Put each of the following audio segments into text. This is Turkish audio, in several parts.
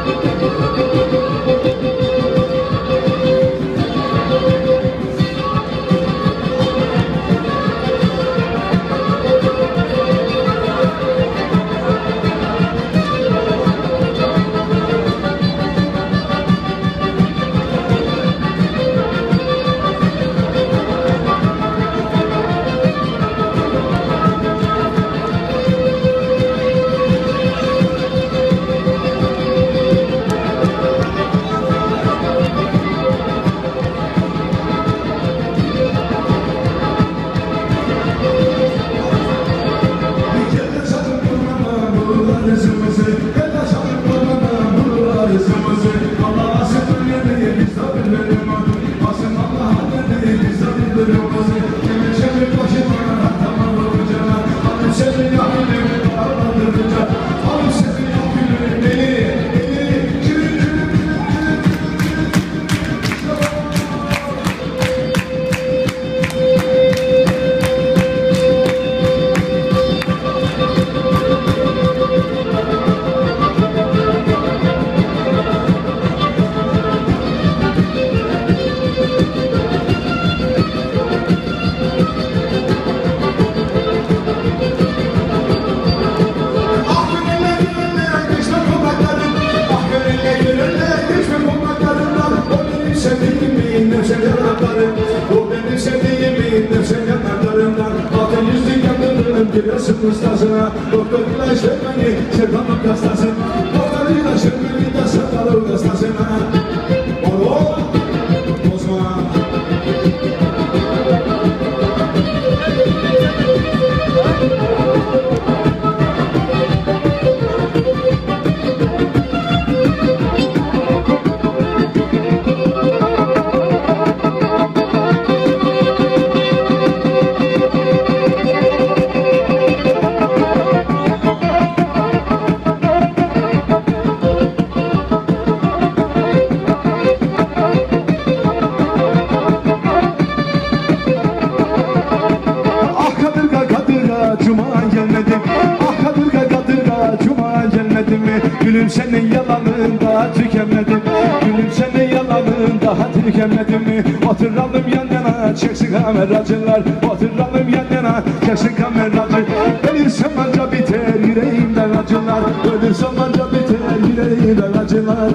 Bu benim sevdiğimin nefse yanaklarından altın yüzlü yanlarının giriyorsun ustasına. Doktor ilaç vermeni sevdanlık hastasın. Doktor ilaç vermeni de sevdanlık hastasına. Oğlum bozma. Gülüm senin yalanında tükenmedim. Gülüm senin yalanında tükenmedim mi? Oturalım yan yana çeksin kameracılar. Oturalım yan yana çeksin kameracı. Ölürsem anca biter yüreğimden acılar. Ölürsem anca biter yüreğimden acılar.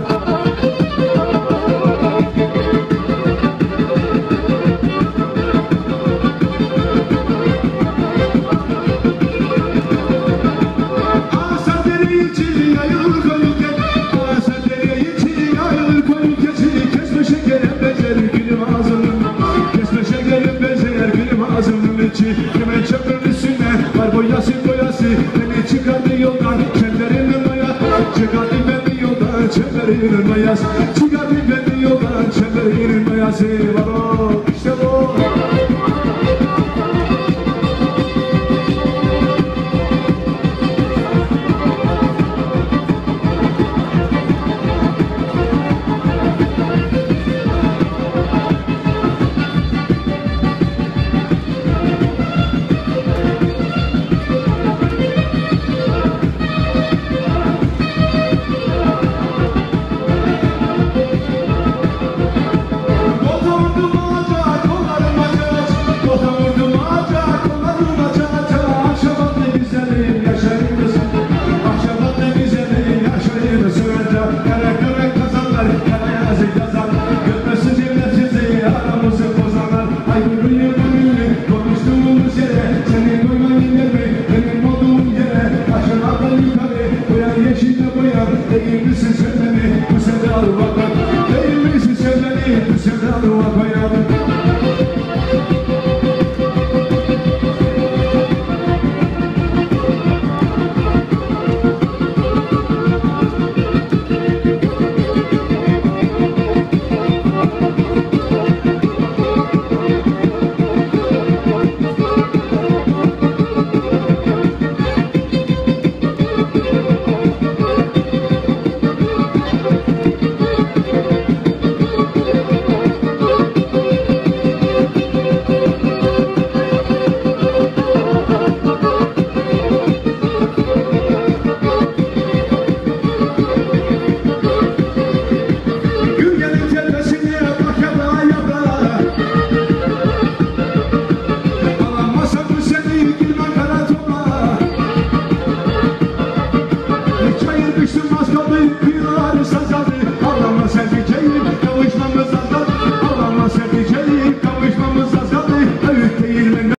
Kime çöpün üstüne var boyası boyası. Beni çıkardı yoldan çemberinin mayası. Çıkardı beni yoldan çemberinin mayası. Çıkardı beni yoldan çemberinin mayası. Var o işte bu.